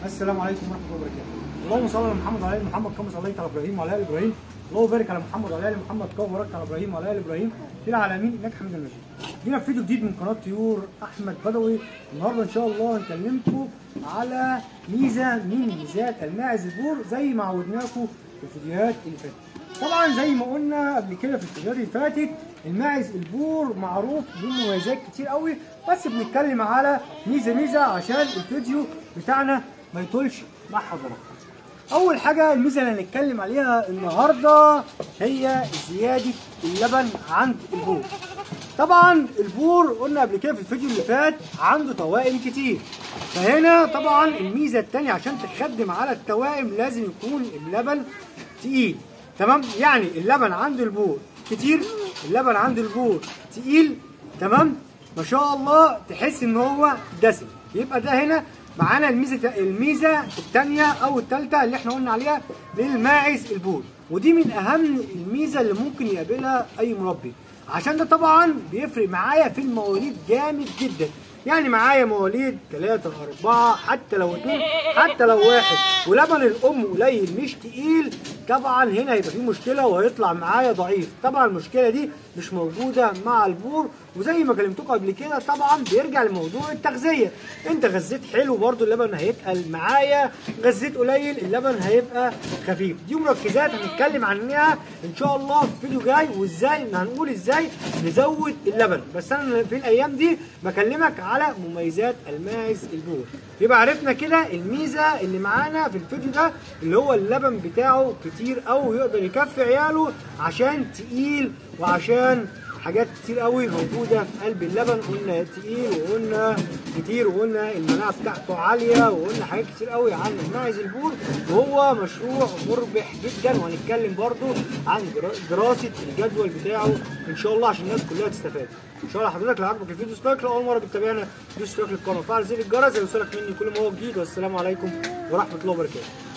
السلام عليكم ورحمه الله وبركاته. اللهم صل على محمد وعلى ال محمد كما صليت على ابراهيم وعلى ال ابراهيم. اللهم بارك على محمد وعلى ال محمد كما باركت على ابراهيم وعلى ال ابراهيم في العالمين انك حميد مجيد. جينا في فيديو جديد من قناه طيور احمد بدوي. النهارده ان شاء الله هنكلمكم على ميزه من ميزات الماعز البور زي ما عودناكم في الفيديوهات اللي فاتت. طبعا زي ما قلنا قبل كده في الفيديوهات اللي فاتت الماعز البور معروف بمميزات كتير قوي، بس بنتكلم على ميزه عشان الفيديو بتاعنا ما يطولش مع حضراتكم. اول حاجه الميزه اللي هنتكلم عليها النهارده هي زياده اللبن عند البور. طبعا البور قلنا قبل كده في الفيديو اللي فات عنده توائم كتير، فهنا طبعا الميزه الثانيه عشان تخدم على التوائم لازم يكون اللبن تقيل. تمام، يعني اللبن عند البور كتير، اللبن عند البور تقيل. تمام، ما شاء الله تحس ان هو دسم. يبقى ده هنا معانا الميزه الثانيه او الثالثه اللي احنا قلنا عليها للماعز البور، ودي من اهم الميزه اللي ممكن يقابلها اي مربي، عشان ده طبعا بيفرق معايا في المواليد جامد جدا. يعني معايا مواليد 3 4 حتى لو 2 حتى لو 1 ولبن الام قليل مش تقيل، طبعا هنا هيبقى في مشكله وهيطلع معايا ضعيف. طبعا المشكله دي مش موجوده مع البور، وزي ما كلمتكم قبل كده طبعا بيرجع لموضوع التغذيه. انت غذيت حلو برده اللبن هيتقل معايا، غذيت قليل اللبن هيبقى خفيف. دي مركزات هنتكلم عنها ان شاء الله في فيديو جاي، وازاي هنقول ازاي نزود اللبن. بس انا في الايام دي بكلمك على مميزات الماعز البور. يبقى عرفنا كده الميزه اللي معانا في الفيديو ده اللي هو اللبن بتاعه كتير او يقدر يكفي عياله، عشان تقيل وعشان حاجات كتير قوي موجوده في قلب اللبن. قلنا تقيل وقلنا كتير وقلنا المناعه بتاعته عاليه وقلنا حاجات كتير قوي عن الماعز البور، وهو مشروع مربح جدا. وهنتكلم برضو عن دراسه الجدول بتاعه ان شاء الله عشان الناس كلها تستفاد. ان شاء الله حضرتك لو عجبك الفيديو اشترك، لو اول مره بتتابعنا دوس اشتراك للقناه وفعل زر الجرس ويوصلك مني كل ما هو جديد. والسلام عليكم ورحمه الله وبركاته.